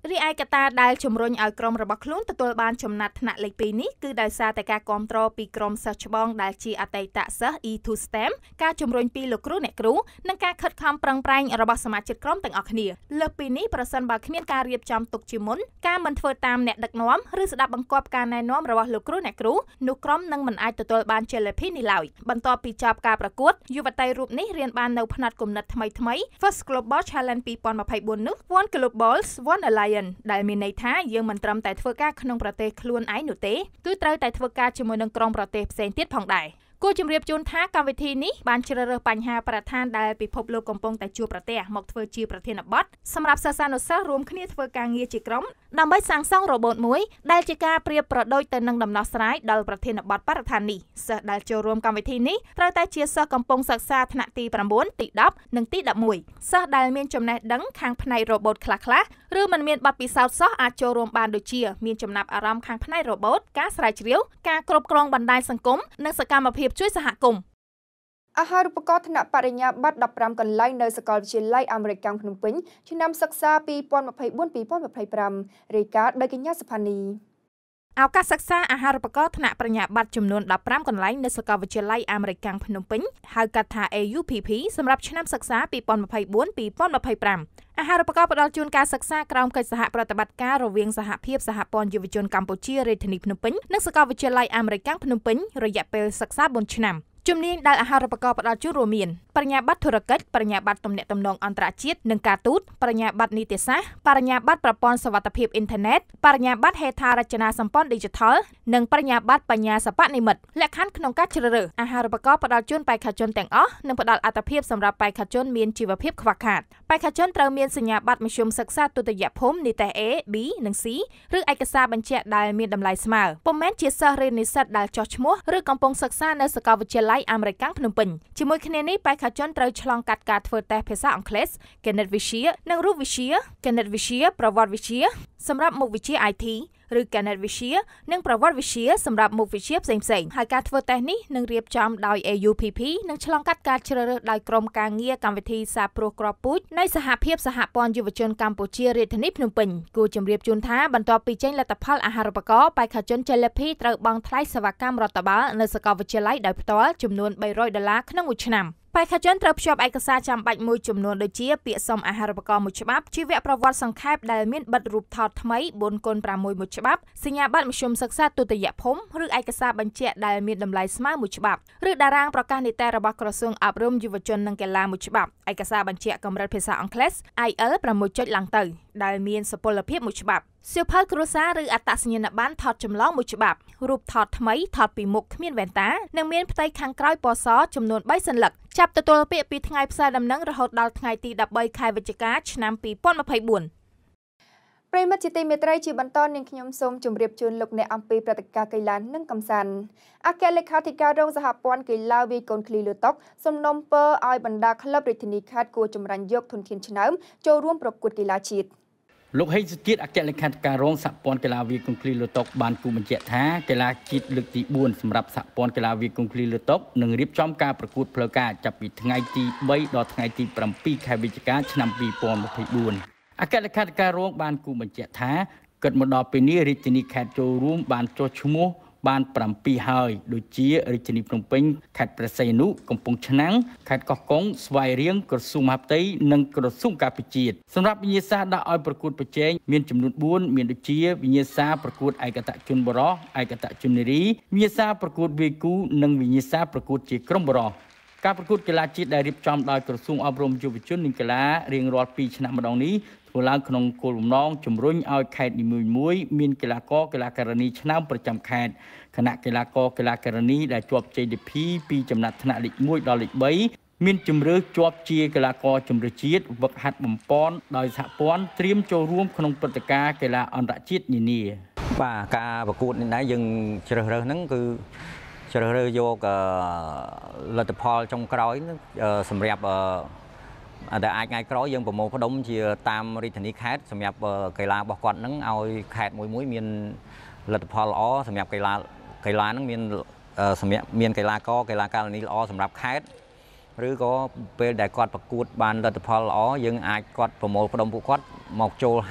Speaker 3: រីឯកត្តាដែលជំរុញឲ្យក្រុមរបស់ខ្លួនទទួលបានចំណាត់ថ្នាក់លេខពីរនេះគឺដោយសារតែការគាំទ្រពីក្រុមសិស្សច្បងដែលជាអតីតសិស្ស E two ស្តេម ការជំរុញពីលោកគ្រូអ្នកគ្រូនិងការខិតខំប្រឹងប្រែងរបស់សមាជិកក្រុមទាំងអស់គ្នាលើសពីនេះប្រសិនបើគ្មានការរៀបចំទុកជាមុនការមិនធ្វើតាមអ្នកដឹកនាំឬស្ដាប់បង្គាប់ការណែនាំរបស់លោកគ្រូអ្នកគ្រូនោះក្រុមនឹងមិនអាចទទួលបានជ័យលាភីនេះឡើយបន្ទាប់ពីចប់ការប្រកួតយុវតីរូបនេះរៀនបាននៅផ្នែកគំនិតថ្មីថ្មី First Global Challenge twenty twenty-four នោះ One Globals One Alliance ដែលមានន័យថាយើងមិនត្រឹមតែធ្វើការក្នុងប្រទេសខ្លួនឯងនោះទេគឺត្រូវតែធ្វើការជាមួយនឹងក្រុមប្រទេសផ្សេងទៀតផងដែរគួរជម្រាបជូនថាកម្មវិធីនេះបានជ្រើសរើសបញ្ហាប្រធានដែលពិភពលោកកំពុងតែជួបប្រទះមកធ្វើជាប្រធានបទសម្រាប់សិស្សានុសិស្សរួមគ្នាធ្វើការងារជាក្រុមដើម្បីសាងសង់រ៉ូបូតមួយដែលជាការប្រៀបប្រដូចទៅនឹងដំណោះស្រាយដល់ប្រធានបទបរិស្ថាននេះសិស្សដែលចូលរួមកម្មវិធីនេះត្រូវតែជាសិស្សកំពុងសិក្សាថ្នាក់ទីnineទីtenនិងទីelevenសិស្សដែលមានចំណេះដឹងខាងផ្នែករ៉ូបូតខ្លះៗឬមិនមានបទពិសោធន៍សោះអាចចូលរួមបានដូចជាមានចំណាប់អារម្មណ៍ខាងផ្នែករ៉ូបូតការស្រាវជ្រាវការគ្រប់គ្រងបណ្ដាញសង្គមនិងសកម្មភាពជួយសហគមន៍
Speaker 1: អាហារូបករណ៍ថ្នាក់បរិញ្ញាបត្រfifteenកន្លែងនៅសាកលវិទ្យាល័យអាមេរិកភ្នំពេញឆ្នាំសិក្សាtwenty twenty-four twenty twenty-fiveរាយការណ៍ដោយកញ្ញាសុផានី
Speaker 3: ឱកាសសិក្សាអាហារូបករណ៍ថ្នាក់បរិញ្ញាបត្រចំនួនfifteenកន្លែងនៅសាកលវិទ្យាល័យអាមេរិកភ្នំពេញហៅកាត់ថា A U P P សម្រាប់ឆ្នាំសិក្សា twenty twenty-four twenty twenty-fiveអាហារូបករណ៍ផ្ដល់ជូនការសិក្សាក្រោមកិច្ចសហប្រតិបត្តិការរវាងសហភាពសហព័ន្ធយុវជនកម្ពុជារាជធានីភ្នំពេញនិងសាកលវិទ្យាល័យអាមេរិកភ្នំពេញរយៈពេលសិក្សាfourឆ្នាំជំនាញដែលអាហារូបករណ៍ផ្ដល់ជូនរួមមានបរិញ្ញាបត្រធុរកិច្ចបរិញ្ញាបត្រទំនាក់ទំនងអន្តរជាតិនិងការទូតបរិញ្ញាបត្រនីតិសាស្ត្របរិញ្ញាបត្រប្រព័ន្ធសុវត្ថិភាពអ៊ីនធឺណិតបរិញ្ញាបត្រហេដ្ឋារចនាសម្ព័ន្ធឌីជីថលនិងបរិញ្ញាបត្របញ្ញាសិប្បនិម្មិតលក្ខខណ្ឌក្នុងការជ្រើសរើសអាហារូបករណ៍ផ្ដល់ជូនបេក្ខជនទាំងអស់និងផ្ដល់អត្ថប្រយោជន៍សម្រាប់បេក្ខជនមានជីវភាពខ្វះខាតបេក្ខជនត្រូវមានសញ្ញាបត្រមធ្យមសិក្សាទុតិយភូមិនីតិ A B និង C ឬឯកសារបញ្ជាក់ដែលមានតម្លៃស្មើពុំមែនជាសិស្សរៀននិស្សិតដែលចុះឈ្មោះឬកំពុងសិក្សានៅសាកលវិទ្យាល័យអាមេរិកភ្នំពេញជាមួយគ្នានេះបេក្ខជនត្រូវឆ្លងកាត់ការធ្វើតេស្តភាសាអង់គ្លេសគណិតវិទ្យានិងរូបវិទ្យាគណិតវិទ្យាប្រវត្តិវិទ្យាសម្រាប់មុខវិជ្ជា I T ឬគណិតវិទ្យានិងប្រវត្តិវិទ្យាសម្រាប់មុខវិជ្ជាផ្សេងៗហើយការធ្វើតេស្តនេះនឹងរៀបចំដោយ A U P P និងឆ្លងកាត់ការជ្រើសរើសដោយក្រុមការងារកម្មវិធីសាព្រោះគ្រាប់ពូជនៃសហភាពសហព័ន្ធយុវជនកម្ពុជារាជធានីភ្នំពេញគួរជម្រាបជូនថាបន្ទាប់ពីចេញលទ្ធផលអាហារូបករណ៍បេក្ខជនជលភីត្រូវបង់ថ្លៃសេវាកម្មរដ្ឋបាលនៅសាកលវិទ្យាល័យដោយផ្ទាល់ចំនួនthree hundredដុល្លារក្នុងមួយឆ្នាំបេក្ខជនត្រូវភ្ជាប់ឯកសារចាំបាច់មួយចំនួនដូចជាពាក្យសុំអាហារូបករណ៍មួយច្បាប់ជីវប្រវត្តិសង្ខេបដែលមានបិទរូបថតថ្មីfour by sixមួយច្បាប់សញ្ញាបត្រមធ្យមសិក្សាទុតិយភូមិឬឯកសារបញ្ជាក់ដែលមានតម្លៃស្មើមួយច្បាប់ឬតារាងប្រកាសនីតិរបស់ក្រសួងអប់រំយុវជននិងកីឡាមួយច្បាប់ឯកសារបញ្ជាក់កម្រិតភាសាអង់គ្លេស I E L T S six ចុចឡើងទៅដែលមានសុពលភាពមួយច្បាប់សៀវភៅគ្រួសារឬអត្តសញ្ញាណប័ណ្ណថតចម្លងមួយច្បាប់រូបថតថ្មីថតពីមុខគ្មានវ៉ែនតានិងមានផ្ទៃខាងក្រោយពណ៌សចំនួនthreeសន្លឹកចាប់ទទួលពាក្យពីថ្ងៃផ្សាយដំណឹងរហូតដល់ថ្ងៃទីthirteenខែវិច្ឆិកាឆ្នាំtwenty twenty-four
Speaker 1: ប្រិមិត្តជាទីមេត្រីជាបន្តនាងខ្ញុំសូមជម្រាបជូនលោកអ្នកអំពីព្រឹត្តិការណ៍កីឡានិងកម្សាន្តអគ្គលេខាធិការរងសហព័ន្ធកីឡាវាយកូនឃ្លីលើតុសំណូមពរឲ្យបណ្ដាក្លឹបរាជធានីខេត្តគួរចម្រាញ់យកធនធានឆ្នើមចូលរួមប្រកួតកីឡាជាតិ
Speaker 4: លោកហេងសុជាតិអគ្គលេខាធិការរងសហព័ន្ធកីឡាវាយកូនឃ្លីលើតុបានគូបញ្ជាក់ថាកីឡាជាតិលើកទីfourសម្រាប់សហព័ន្ធកីឡាវាយកូនឃ្លីលើតុនឹងរៀបចំការប្រកួតផ្លូវការចាប់ពីថ្ងៃទីthreeដល់ថ្ងៃទីsevenខែវិច្ឆិកាឆ្នាំtwenty twenty-fourអគ្គលេខាធិការរងបានគូបញ្ជាក់ថាគិតមកដល់ពេលនេះរាជធានីខេត្តចូលរួមបានចុះឈ្មោះបានsevenហើយដូចជារាជធានីភ្នំពេញខេត្តព្រះសីហនុកំពង់ឆ្នាំងខេត្តកោះកុងស្វាយរៀងក្រសួងមហាផ្ទៃនិងក្រសួងការពារជាតិសម្រាប់វិញ្ញាសាដាក់ឲ្យប្រកួតប្រជែងមានចំនួនfourមានដូចជាវិញ្ញាសាប្រកួតឯកតជនបរោះឯកតជននារីវិញ្ញាសាប្រកួតវាយគូនិងវិញ្ញាសាប្រកួតជាក្រុមបរោះការប្រកួតកីឡាជាតិដែលរៀបចំដោយក្រសួងអប់រំយុវជននិងកីឡារៀងរាល់twoឆ្នាំម្ដងនេះធ្វើឡើងក្នុងគោលបំណងជំរុញឲ្យខេត្តនីមួយៗមានកីឡាករកីឡាការិនីឆ្នើមប្រចាំខេត្តគណៈកីឡាករកីឡាការិនីដែលជាប់ជ័យលាភីពីចំណាត់ថ្នាក់លេខoneដល់លេខthreeមានជំរឿជាប់ជាកីឡាករជម្រើសជាតិវឹកហាត់បំប៉នដោយសហព័ន្ធត្រៀមចូលរួមក្នុងព្រឹត្តិការណ៍កីឡាអន្តរជាតិនានា
Speaker 5: បាទការប្រកួតនេះដែរយើងជ្រើសរើសហ្នឹងគឺជ្រើសរើសយកលទ្ធផលចុងក្រោយសម្រាប់តែអាចថ្ងៃក្រោយយើងប្រមូលផ្ដុំជាតាមរាជធានីខេត្តសម្រាប់កីឡារបស់គាត់ហ្នឹងឲ្យខេត្តមួយមួយមានលទ្ធផលល្អសម្រាប់កីឡាកីឡាហ្នឹងមានសម្រាប់មានកីឡាករកីឡាការិនីល្អសម្រាប់ខេត្តឬក៏ពេលដែលគាត់ប្រកួតបានលទ្ធផលល្អយើងអាចគាត់ប្រមូលផ្ដុំពួកគាត់មកចូលហាត់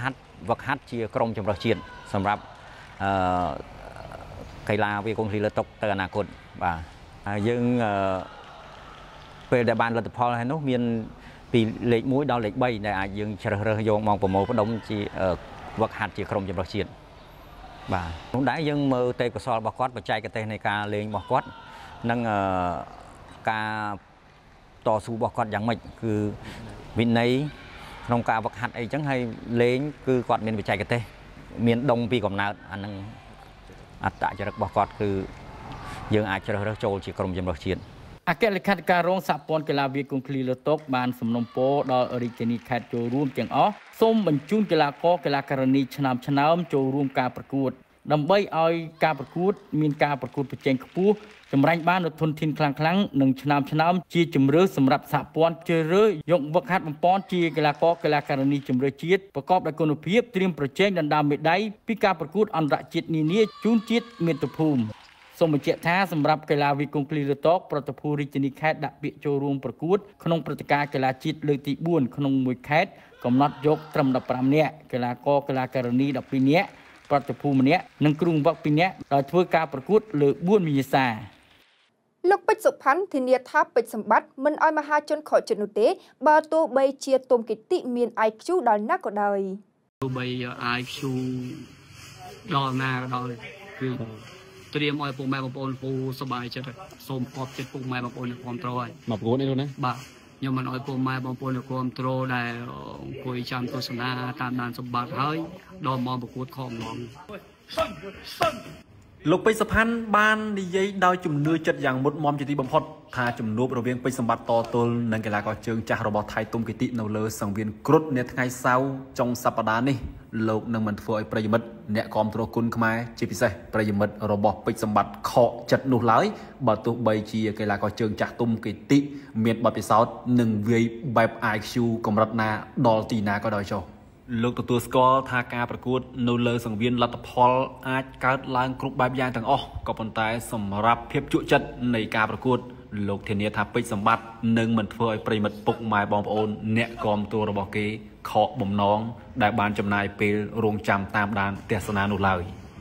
Speaker 5: វឹកហាត់ជាក្រុមចម្រុះជាតិសម្រាប់អឺកីឡាវាយកូនឃ្លីលើតុទៅអនាគតបាទហើយយើងអឺពេលដែលបានលទ្ធផលហើយនោះមានពីលេខមួយដល់លេខបីដែលអាចយើងជ្រើសរើសយកមកប្រមូលផ្ដុំជាវឹកហាត់ជាក្រុមចម្រុះជាតិបាទនោះដែរយើងមើលទេពកោសល្យរបស់គាត់បច្ចេកទេសនៃការលេងរបស់គាត់និងការតស៊ូរបស់គាត់យ៉ាងម៉េចគឺវិន័យក្នុងការវឹកហាត់អីចឹងហើយលេងគឺគាត់មានបច្ចេកទេសមានដុងពីកំណើតអានឹងអត្តចរិតរបស់គាត់គឺយើងអាចជ្រើសរើសចូលជាក្រុមចម្រុះជាតិ
Speaker 4: អគ្គលេខាធិការរងសហព័ន្ធកីឡាវាយកូនឃ្លីលើតុបានសំណូមពរដល់រាជធានីខេត្តចូលរួមទាំងអស់សូមបញ្ជូនកីឡាករកីឡាការិនីឆ្នើមឆ្នើមចូលរួមការប្រកួតដើម្បីឲ្យការប្រកួតមានការប្រកួតប្រជែងខ្ពស់ចម្រាញ់បាននូវធនធានខ្លាំងខ្លាំងនិងឆ្នើមឆ្នើមជាជំរឿសម្រាប់សហព័ន្ធជ្រើសរើសយកវឹកហាត់បំពន់ជាកីឡាករកីឡាការិនីជំរឿជាតិប្រកបដោយគុណភាពត្រៀមប្រជែងដណ្ដើមមេដាយពីការប្រកួតអន្តរជាតិនានាជូនជាតិមាតុភូមិសូមបញ្ជាក់ថាសម្រាប់កីឡាវាយកូនឃ្លីលើតុប្រតិភូរាជធានីខេត្តដាក់ពាក្យចូលរួមប្រកួតក្នុងព្រឹត្តិការណ៍កីឡាជាតិលើកទីបួនក្នុងមួយខេត្តកំណត់យកត្រឹមដប់ប្រាំនាក់កីឡាករកីឡាការិនីដប់ពីរនាក់ប្រតិភូម្នាក់និងគ្រូបង្វឹកពីរនាក់ដោយធ្វើការប្រកួតលើបួនវិញ្ញាសា
Speaker 1: លោកពេជ្រសុផាន់ធានាថាពេជ្រសម្បត្តិមិនឲ្យមហាជនខកចិត្តនោះទេបើទោះបីជាទុំគិតិមាន ไอ คิว ដល់ណាក៏ដោយ
Speaker 6: ទោះបី ไอ คิว ដល់ណាក៏ដោយគឺត្រៀមឲ្យពុកម៉ែបងប្អូនពូសប្បាយចិត្តសូមអបចិត្តពុកម៉ែបងប្អូនគ្រប់ត្រហើយ
Speaker 2: មកប្រកួតនេះណា
Speaker 6: បាទខ្ញុំមិនឲ្យពុកម៉ែបងប្អូនគ្រប់ត្រដែលអង្គុយចាំទស្សនាតាមដានសម្បត្តិហើយដល់មកប្រកួតខំងង
Speaker 7: លោកពេជ្រសុផាន់បាននិយាយដោយជំនឿចិត្តយ៉ាងមុតមមជាទីបំផុតថាជំនួបរវាងពេជ្រសម្បត្តិតទល់និងកីឡាករជើងចាស់របស់ថៃទុំគិតិនៅលើសង្វៀនគ្រុឌនាថ្ងៃសៅរ៍ចុងសប្តាហ៍នេះលោកនឹងមិនធ្វើឲ្យប្រិយមិត្តអ្នកគាំទ្រគុណខ្មែរជាពិសេសប្រិយមិត្តរបស់ពេជ្រសម្បត្តិខកចិត្តនោះឡើយបើទោះបីជាកីឡាករជើងចាស់ទុំគិតិមានបទពិសោធន៍និងវាយបែប ไอ คิว កម្រិតណាដល់ទីណាក៏ដោយចុះលោកទទួលស្គាល់ថាការប្រកួតនៅលើសង្វៀនលទ្ធផលអាចកើតឡើងគ្រប់បែបយ៉ាងទាំងអស់ក៏ប៉ុន្តែសម្រាប់ភាពជក់ចិត្តនៃការប្រកួតលោកធានាថាពេជ្រសម្បត្តិនឹងមិនធ្វើឲ្យប្រិមិត្តពុកម៉ែបងប្អូនអ្នកគាំទ្ររបស់គេខកបំណងដែលបានចំណាយពេលរងចាំតាមដានទស្សនានោះឡើយ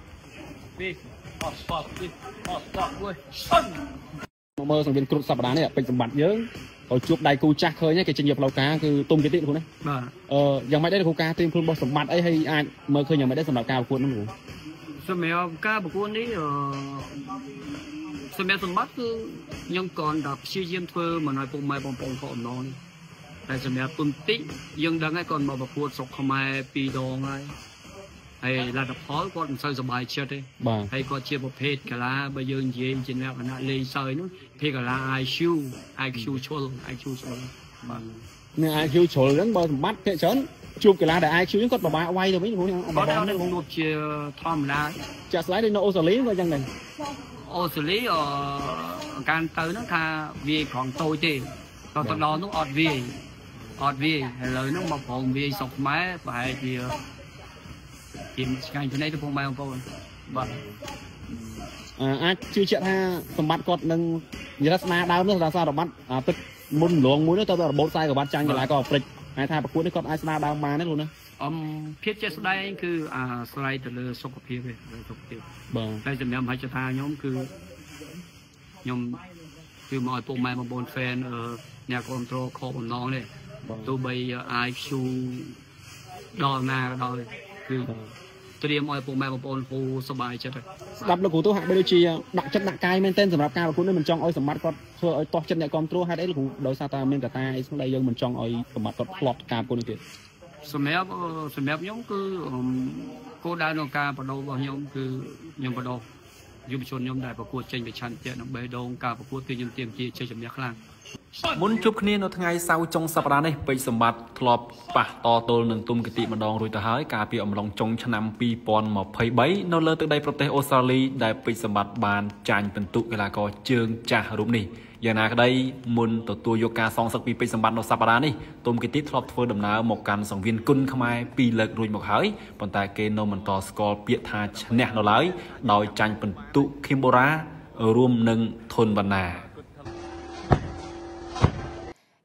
Speaker 2: មកមើលសង្វៀនគ្រុឌសប្តាហ៍នេះពេជ្រសម្បត្តិយើងឲ្យជួបដៃគូចាស់ឃើញគេចេញយកផ្លូវការគឺទុំគិតិគ្រូណា
Speaker 6: បាទ
Speaker 2: អឺយ៉ាងម៉េចដែរគ្រូការត្រៀមខ្លួនរបស់សម្បត្តិអីហើយអាចមើលឃើញយ៉ាងម៉េចដែរសម្រាប់ការប្រកួតនោះគ្រូ
Speaker 6: សម្រាប់ការប្រកួតនេះអឺសម្រាប់សម្បត្តិគឺខ្ញុំក៏ដល់ព្យាយាមធ្វើមិនឲ្យពុកម៉ែបងប្អូនខកអំណងតែសម្រាប់ទុំតិចយើងដឹងហើយគាត់មកប្រកួតស្រុកខ្មែរពីរដងហើយហើយលទ្ធផលគាត់មិនសូវសប្បាយចិត្តទេហើយគាត់ជាប្រភេទកីឡាបើយើងនិយាយជាអ្នកគណៈលេងសើចនោះភេទកីឡា ไอ คิว ไอ คิว ឈុល ไอ คิว ឈុល
Speaker 2: បាទនេះ ไอ คิว ឈុលហ្នឹងបើសម្បត្តិភាគច្រើនជួបកីឡាដែល ไอ คิว ហ្នឹងគាត់ពិបាកវាយទៅវិញគ្រូខ្ញុំ
Speaker 6: អត់បានជួបជាធម្មតា
Speaker 2: ចាក់ស្លាយនៅអូស្ត្រាលីក៏យ៉ាងដែរ
Speaker 6: អូស្ត្រាលីអឺការទៅហ្នឹងថាវាក្រងតូចទេដល់ទៅដល់នោះអត់វាយអត់វាយឥឡូវហ្នឹងមកប្រងវាយស្រុកខ្មែរប្រហែលជាជាឆ្ងាញ់ពីនេះទៅពុកម៉ែបងប្អូនបាទ
Speaker 2: អាចជឿជាក់ថាសម្បត្តិគាត់នឹងនិយាយស្នាដើមនោះថាសារសម្បត្តិទឹកមុនលងមួយនោះទៅរបូតខ្សែក្បាត់ចាញ់កីឡាករអាហ្វ្រិកហើយថាប្រកួតនេះគាត់អាចស្នាដើមបានទេលោកណា
Speaker 6: អមភាពជាស្ដែងគឺអាស្រ័យទៅលើសុខភាពទេសុខភាព
Speaker 2: បាទ
Speaker 6: តែសម្រាប់មហិច្ឆតាខ្ញុំគឺខ្ញុំគឺមកឲ្យពុកម៉ែបងប្អូន fan អ្នកគ្រប់គ្រងខកបំណងនេះទោះបី ไอ คิว ដល់ណាក៏ដោយគឺត្រៀមឲ្យពុកម៉ែបងប្អូនពូសប្បាយចិត្ត
Speaker 2: ស្ដាប់លោកគ្រូទៅហាក់បីដូចជាដាក់ចិត្តដាក់កាយមែនទែនសម្រាប់ការប្រកួតនេះមិនចង់ឲ្យសម្បត្តិគាត់ធ្វើឲ្យតោះចិត្តអ្នកគ្រប់គ្រងហេតុអីលោកគ្រូដោយសារតែមានកត្តាអីស្ដីយើងមិនចង់ឲ្យសម្បត្តិគាត់ផ្្លាត់ការប្រកួតនេះទៀត
Speaker 6: សម្រាប់សម្រាប់ខ្ញុំគឺគោលដៅក្នុងការបដូររបស់ខ្ញុំគឺខ្ញុំបដូរយុវជនខ្ញុំដែលប្រកួតចេញវិឆន្ទៈនៅបេះដូងការប្រកួតគឺខ្ញុំទាមទារជ័យជំនះខ្លាំង
Speaker 7: មុនជួបគ្នានៅថ្ងៃសៅរ៍ចុងសប្តាហ៍នេះពេជ្រសម្បត្តិធ្លាប់ប៉ះតទល់នឹងទុំគិតិម្ដងរួចទៅហើយកាលពីអំឡុងចុងឆ្នាំពីរពាន់ម្ភៃបីនៅលើទឹកដីប្រទេសអូស្ត្រាលីដែលពេជ្រសម្បត្តិបានចាញ់ពិន្ទុកីឡាករជើងចាស់រូបនេះយ៉ាងណាក្តីមុនទទួលយកការសងសឹកពីពេជ្រសម្បត្តិនៅសប្តាហ៍នេះទុំគិតិធ្លាប់ធ្វើដំណើរមកកាន់សង្វៀនគុណខ្មែរពីរលើករួចមកហើយប៉ុន្តែគេនៅមិនតស្គាល់ពាក្យថាឈ្នះនៅឡើយដោយចាញ់ពិន្ទុឃីមបូរ៉ារួមនឹងធុនវណ្ណា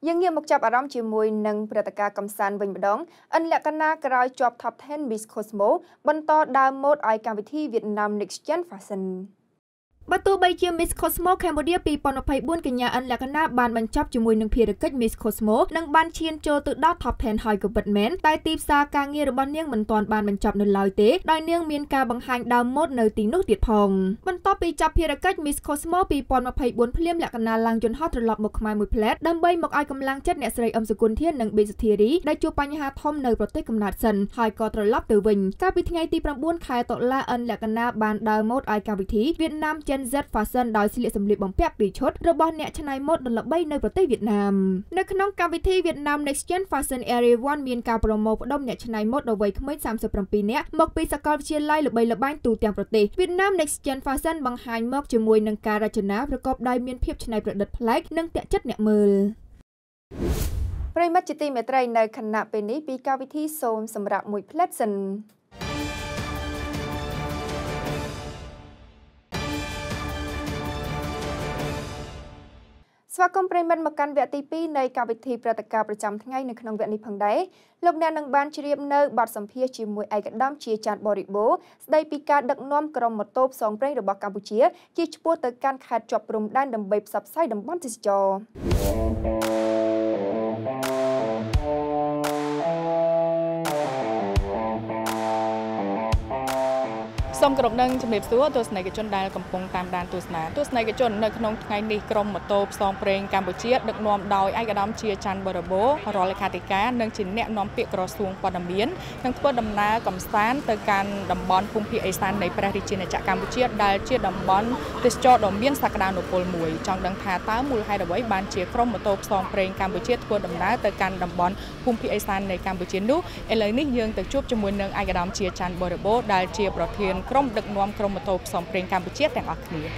Speaker 1: យើងងាកមកចាប់អារម្មណ៍ជាមួយនឹងព្រឹត្តិការណ៍កំសាន្តវិញម្ដងអិនលក្ខណៈក្រោយជាប់ Top 10 Miss Cosmo បន្តដើរម៉ូដឲ្យកម្មវិធី Vietnam Next Gen Fashion បើទោះបីជា Miss Cosmo Cambodia ពីរពាន់ម្ភៃបួនកញ្ញាអិនលក្ខណៈបានបញ្ចប់ជាមួយនឹងភារកិច្ច Miss Cosmo និងបានឈានចូលទៅដល់ Top 10 ហើយក៏ពិតមែនតែទីផ្សារការងាររបស់នាងមិនទាន់បានបញ្ចប់នៅឡើយទេដោយនាងមានការបង្ហាញដើមម៉ូដនៅទីនោះទៀតផងបន្ទាប់ពីចាប់ភារកិច្ច Miss Cosmo ពីរពាន់ម្ភៃបួនភ្លាមលក្ខណៈឡើងយន្តហោះត្រឡប់មកខ្មែរមួយផ្លែតដើម្បីមកឲ្យកម្លាំងចិត្តអ្នកស្រីអឹមសុគន្ធានិងប៊ីសុធារីដែលជួបបញ្ហាធំនៅប្រទេសកំណើតសិនហើយក៏ត្រឡប់ទៅវិញកាលពីថ្ងៃទី៩ខែតុលាអិនលក្ខណៈបានដើរម៉ូដឲ្យកម្មវិធី Vietnam Gen Z Fashionដោយស្លៀកសម្លៀកបំពាក់ពីរឈុតរបស់អ្នកច្នៃម៉ូដដ៏ល្បីនៅប្រទេសវៀតណាមនៅក្នុងកម្មវិធី Vietnam Next Gen Fashion Area one មានការប្រមូលផ្ដុំអ្នកច្នៃម៉ូដដ៏វ័យក្មេងសាមសិបប្រាំពីរនាក់មកពីសាកលវិទ្យាល័យល្បីល្បាញទូទាំងប្រទេស Vietnam Next Gen Fashion បង្ហាញមកជាមួយនឹងការរចនាប្រកបដោយមានភាពច្នៃប្រឌិតប្លែកនិងទាក់ចិត្តអ្នកមើលប្រិមត្តជាទីមេត្រីនៅខណៈពេលនេះពីកម្មវិធីសូមសម្រាប់មួយផ្លែតសិនស្វាគមន៍ប្រិមិត្តមកកាន់វគ្គទីពីរនៃកម្មវិធីព្រឹត្តិការណ៍ប្រចាំថ្ងៃនៅក្នុងវគ្គនេះផងដែរលោកអ្នកនឹងបានជ្រាបនៅបទសម្ភាសន៍ជាមួយឯកឧត្តមជាចាន់បរិបូរស្ដីពីការដឹកនាំក្រុមម៉ូតូផ្សងព្រេងរបស់កម្ពុជាជាឆ្ពោះទៅកាន់ខេត្តជាប់ព្រំដែនដើម្បីផ្សព្វផ្សាយតំបន់ទេសចរណ៍
Speaker 8: សូមគោរពនឹងជំរាបសួរទស្សនិកជនដែលកំពុងតាមដានទស្សនាទស្សនិកជននៅក្នុងថ្ងៃនេះក្រុមម៉ូតូផ្សងព្រេងកម្ពុជាដឹកនាំដោយឯកឧត្តមជាច័ន្ទបរិបូររដ្ឋលេខាធិការនិងជាអ្នកនាំពាក្យក្រសួងព័ត៌មាននឹងធ្វើដំណើរកំសាន្តទៅកាន់តំបន់ភូមិភាគឦសាននៃព្រះរាជាណាចក្រកម្ពុជាដែលជាតំបន់ទេសចរដ៏មានសក្តានុពលមួយចង់ដឹងថាតើមូលហេតុអ្វីបានជាក្រុមម៉ូតូផ្សងព្រេងកម្ពុជាធ្វើដំណើរទៅកាន់តំបន់ភូមិភាគឦសាននៃកម្ពុជានោះឥឡូវនេះយើងទៅជួបជាមួយនឹងឯកឧត្តមជាច័ន្ទបរិបូរដែលជាប្រធានក្រុមដឹកនាំក្រុមម៉ូតូផ្សងព្រេងកម្ពុជាទាំងអស់គ្នា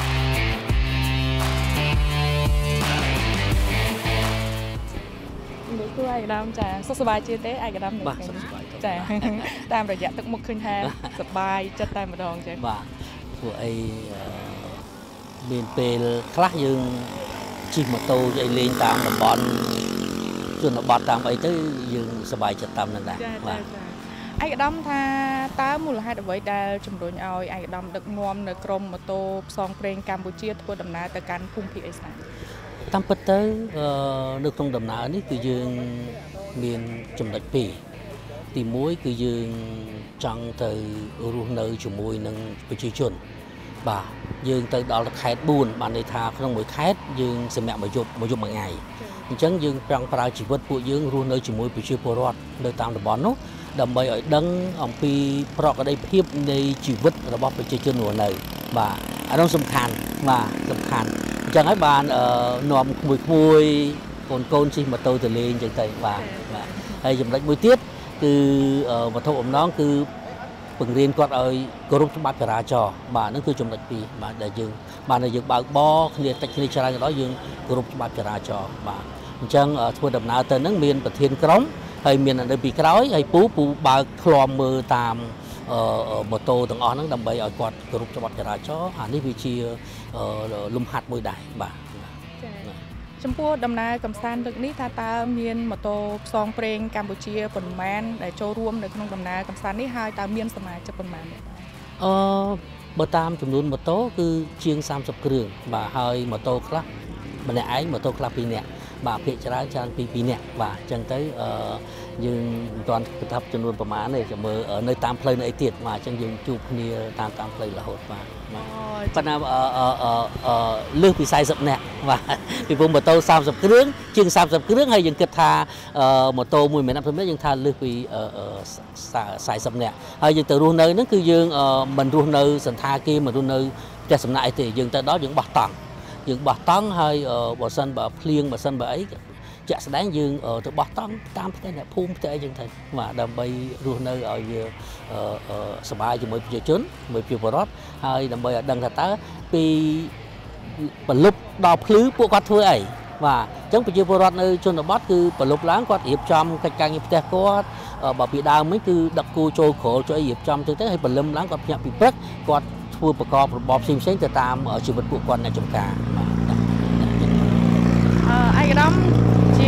Speaker 8: លោកគ្រូឯកឧត្តមចាសុខសប្បាយជាទេឯកឧត្តមបាទសុខសប្បាយចាតាមរយៈទឹកមុខឃើញថាសប្បាយចិត្តតែម្ដងចាបាទ
Speaker 9: ព្រោះអីមានពេលខ្លះយើងជិះម៉ូតូឲ្យលេងតាមតំបន់ជនបទតាមអីទៅយើងសប្បាយចិត្តតាមនឹងដែរបាទ
Speaker 8: ឯកឧត្តមថាតើមូលហេតុអ្វីដែលជំរុញឲ្យឯកឧត្តមដឹកនាំនៅក្រុមម៉ូតូផ្សងព្រេងកម្ពុជាធ្វើដំណើរទៅកាន់ភូមិភាគឦសាន
Speaker 9: តាមពិតទៅនៅក្នុងដំណើរនេះគឺយើងមានចំណុចពីរទីមួយគឺយើងចង់ទៅរស់នៅជាមួយនឹងប្រជាជនបាទយើងទៅដល់ខេត្តបួនបានន័យថាក្នុងមួយខេត្តយើងសម្រាប់មួយយប់មួយយប់មួយថ្ងៃអញ្ចឹងយើងប្រឹងប្រើជីវិតពួកយើងរស់នៅជាមួយប្រជាពលរដ្ឋនៅតាមតំបន់នោះដើម្បីឲ្យដឹងអំពីប្រកបដោយភាពនៃជីវិតរបស់ប្រជាជនរស់នៅបាទអានោះសំខាន់បាទសំខាន់អញ្ចឹងហើយបាននាំក្មួយក្មួយកូនកូនជិះម៉ូតូទៅលេងអញ្ចឹងទៅបាទបាទហើយចំណុចមួយទៀតគឺវត្ថុអំណងគឺពង្រៀនគាត់ឲ្យគោរពច្បាប់ចរាចរណ៍បាទហ្នឹងគឺចំណុចពីរបាទដែលយើងបានដែលយើងបើកបរគ្នាតិចគ្នាច្រើនក៏ដោយយើងគោរពច្បាប់ចរាចរណ៍បាទអញ្ចឹងធ្វើដំណើរទៅហ្នឹងមានប្រធានក្រុមហើយមាននៅពីក្រោយហើយពូពូបើកឃ្លាំមើលតាមម៉ូតូទាំងអស់ហ្នឹងដើម្បីឲ្យគាត់គោរពច្បាប់ចរាចរណ៍អានេះវាជាលំហាត់មួយដែរបាទ
Speaker 8: ចំពោះដំណើរកំសាន្តលើកនេះថាតើមានម៉ូតូផ្សងព្រេងកម្ពុជាប៉ុន្មានដែលចូលរួមនៅក្នុងដំណើរកំសាន្តនេះហើយតើមានសមាជិកប៉ុន្មានដែរ
Speaker 9: អឺបើតាមចំនួនម៉ូតូគឺជាងសាមសិបគ្រឿងបាទហើយម៉ូតូខ្លះម្នាក់ឯងម៉ូតូខ្លះពីរនាក់បាទភាគច្រើនច្រើនពីពីរនាក់បាទអញ្ចឹងទៅអឺយើងមិនទាន់គិតថាចំនួនប្រមាណទេចាំមើលនៅតាមផ្លូវនៅអីទៀតបាទអញ្ចឹងយើងជួបគ្នាតាមតាមផ្លូវរហូតបាទប៉ុន្តែអឺអឺអឺលើសពីสี่สิบនាក់បាទពីព្រោះម៉ូតូសាមសិបគ្រឿងជាងសាមសិបគ្រឿងហើយយើងគិតថាម៉ូតូមួយម្នាក់ពីរនាក់យើងថាលើសពីสี่สิบនាក់ហើយយើងទៅរស់នៅហ្នឹងគឺយើងមិនរស់នៅសន្តាគារមិនរស់នៅផ្ទះសំណាក់អីទេយើងទៅដល់យើងបោះតង់យើងបោះតង់ហើយបើសិនបើភ្លៀងបើសិនបើអីជាក់ស្ដែងយើងទៅបោះតង់តាមផ្ទះអ្នកភូមិផ្ទះអីចឹងទៅបាទដើម្បីរស់នៅឲ្យវាសប្បាយជាមួយប្រជាជនជាមួយប្រជាពលរដ្ឋហើយដើម្បីឲ្យដឹងថាតើពីប្រលប់ដល់ភ្លឺពួកគាត់ធ្វើអីបាទអញ្ចឹងប្រជាពលរដ្ឋនៅជនបទគឺប្រលប់ឡើងគាត់រៀបចំកិច្ចការងារផ្ទះគាត់បើពីដើមវិញគឺដឹកគូចូលក្រោលចូលអីរៀបចំចឹងទៅហើយព្រលឹមឡើងគាត់ភ្ញាក់ពីព្រឹកគាត់ធ្វើប្រកបរបបផ្សេងផ្សេងទៅតាមជីវិតពួកគាត់អ្នកចំការបាទ
Speaker 8: អឺឯកឧត្តមជា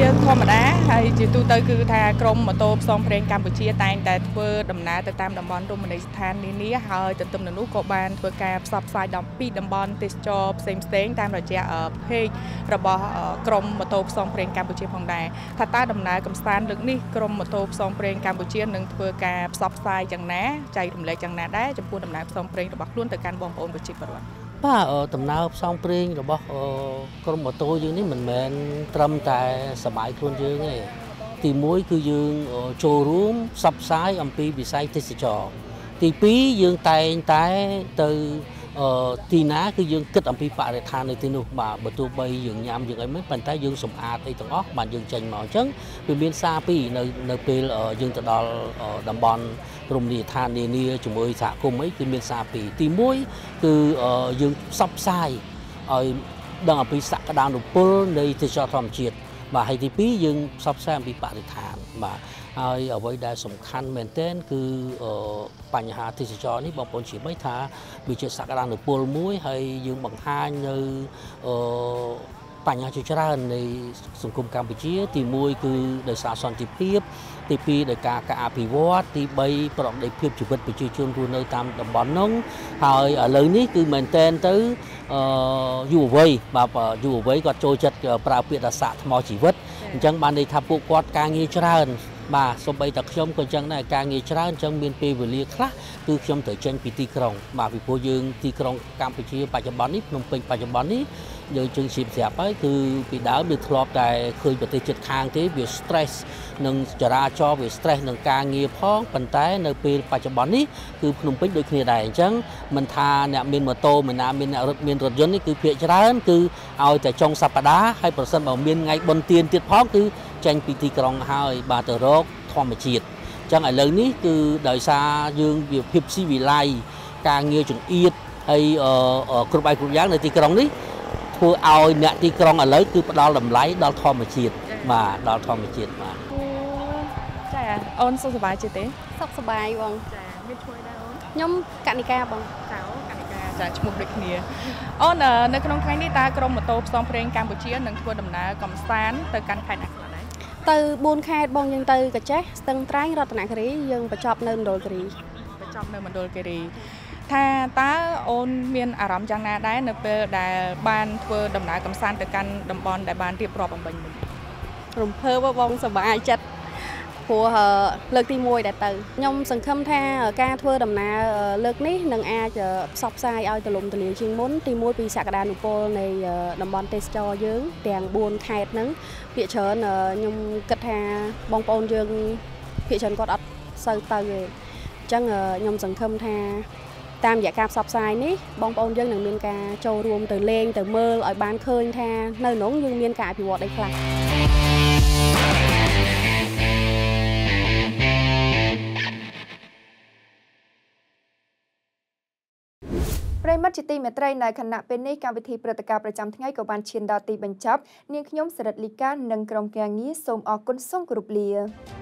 Speaker 8: ធម្មតាហើយជាទូទៅគឺថាក្រុមម៉ូតូផ្សងព្រេងកម្ពុជាតែងតែធ្វើដំណើរទៅតាមតំបន់រមណីយដ្ឋាននានាហើយទន្ទឹមនឹងនោះក៏បានធ្វើការផ្សព្វផ្សាយដល់ពីតំបន់ទេសចរផ្សេងផ្សេងតាមរយៈ page របស់ក្រុមម៉ូតូផ្សងព្រេងកម្ពុជាផងដែរថាតើដំណើរកំសាន្តលើកនេះក្រុមម៉ូតូផ្សងព្រេងកម្ពុជានឹងធ្វើការផ្សព្វផ្សាយយ៉ាងណាចែករំលែកយ៉ាងណាដែរចំពោះដំណើរផ្សងព្រេងរបស់ខ្លួនទៅកាន់បងប្អូនប្រជាពលរដ្ឋ
Speaker 9: បាទដំណើរផ្សងព្រេងរបស់ក្រុមម៉ូតូយើងនេះមិនមែនត្រឹមតែសប្បាយខ្លួនយើងទេទីមួយគឺយើងចូលរួមផ្សព្វផ្សាយអំពីវិស័យទេសចរទីពីរយើងតែងតែទៅទីណាគឺយើងគិតអំពីបរិស្ថាននៅទីនោះបាទបើទោះបីយើងញ៉ាំយើងអីមិនប៉ុន្តែយើងសម្អាតអីទាំងអស់បាទយើងចេញមកអញ្ចឹងវាមានសារពីរនៅនៅពេលយើងទៅដល់តំបន់រមណីយដ្ឋាននានាជាមួយសហគមន៍អីគឺមានសារពីរទីមួយគឺយើងផ្សព្វផ្សាយឲ្យដឹងអំពីសក្តានុពលនៃទេសចរធម្មជាតិបាទហើយទីពីរយើងផ្សព្វផ្សាយអំពីបរិស្ថានបាទហើយអ្វីដែលសំខាន់មែនទែនគឺបញ្ហាទេសចរនេះបងប្អូនជាបីថាវាជាសក្តានុពលមួយហើយយើងបង្ហាញនៅបញ្ហាជាច្រើននៃសង្គមកម្ពុជាទីមួយគឺដោយសារសន្តិភាពទីពីរដោយការការអភិវឌ្ឍទីបីប្រកបដោយភាពជីវិតប្រជាជនរស់នៅតាមតំបន់នោះហើយឥឡូវនេះគឺមែនតែនទៅយុវវ័យបាទយុវវ័យគាត់ចូលចិត្តប្រើពាក្យថាសាកថ្មជីវិតអញ្ចឹងបានន័យថាពួកគាត់ការងារច្រើនបាទសូម្បីតែខ្ញុំក៏អញ្ចឹងដែរការងារច្រើនអញ្ចឹងមានពេលវេលាខ្លះគឺខ្ញុំត្រូវចេញពីទីក្រុងបាទពីព្រោះយើងទីក្រុងកម្ពុជាបច្ចុប្បន្ននេះភ្នំពេញបច្ចុប្បន្ននេះយើងជើងជិះស្រាប់ហើយគឺពីដើមយើងធ្លាប់តែឃើញប្រទេសជិតខាងទេវា stress នឹងចរាចរណ៍វា stress នឹងការងារផងប៉ុន្តែនៅពេលបច្ចុប្បន្ននេះគឺភ្នំពេញដូចគ្នាដែរអញ្ចឹងមិនថាអ្នកមានម៉ូតូមិនណាមានអ្នករត់មានរថយន្តនេះគឺភាគច្រើនគឺឲ្យតែចុងសប្តាហ៍ហើយប្រសិនបើមានថ្ងៃបុណ្យទានទៀតផងគឺចេញពីទីក្រុងហើយបាទទៅរកធម្មជាតិអញ្ចឹងឥឡូវនេះគឺដោយសារយើងវាភាពស៊ីវិល័យការងារចង្អៀតហើយគ្រប់បែបគ្រប់យ៉ាងនៅទីក្រុងនេះធ្វើឲ្យអ្នកទីក្រុងឥឡូវគឺផ្ដល់តម្លៃដល់ធម្មជាតិបាទដល់ធម្មជាតិបាទ
Speaker 8: ចាអូនសុខសប្បាយជាទេ
Speaker 10: សុខសប្បាយបង
Speaker 8: ចាមានឈ្មោះដែរអូន
Speaker 10: ខ្ញុំកនិកាបង
Speaker 8: ចៅកនិកាចាឈ្មោះដូចគ្នាអូននៅក្នុងថ្ងៃនេះតើក្រុមម៉ូតូផ្សងព្រេងកម្ពុជានឹងធ្វើដំណើរកំសាន្តទៅកាន់ខេត្តណាខ្លះដែរ
Speaker 10: ទៅបួនខេត្តបងយើងទៅកាចេះស្ទឹងត្រែងរតនគិរីយើងបញ្ចប់នៅមណ្ឌលគិរី
Speaker 8: បញ្ចប់នៅមណ្ឌលគិរីថាតើអូនមានអារម្មណ៍យ៉ាងណាដែរនៅពេលដែលបានធ្វើដំណើរកំសាន្តទៅកាន់តំបន់ដែលបានរៀបរាប់អំបញ្ញមិញ
Speaker 10: រំភើបបងសប្បាយចិត្តព្រោះលើកទីមួយដែលទៅខ្ញុំសង្ឃឹមថាការធ្វើដំណើរលើកនេះនឹងអាចផ្សព្វផ្សាយឲ្យទូលំទូលាយជាងមុនទីមួយពីសក្តានុពលនៃតំបន់ទេសចរយើងទាំងបួនខេត្តហ្នឹងភាគច្រើនខ្ញុំគិតថាបងប្អូនយើងភាគច្រើនគាត់អត់សូវទៅទេអញ្ចឹងខ្ញុំសង្ឃឹមថាតាមរយៈការផ្សព្វផ្សាយនេះបងប្អូនយើងនឹងមានការចូលរួមទៅលេងទៅមើលឲ្យបានឃើញថានៅក្នុងយើងមានការអភិវឌ្ឍអីខ្លះ
Speaker 1: ប្រិមត្តជាទីមេត្រីនៅខណៈពេលនេះកម្មវិធីព្រឹត្តិការណ៍ប្រចាំថ្ងៃក៏បានឈានដល់ទីបញ្ចប់នាងខ្ញុំសរិទ្ធលីកានិងក្រុមការងារសូមអរគុណសូមគោរពលា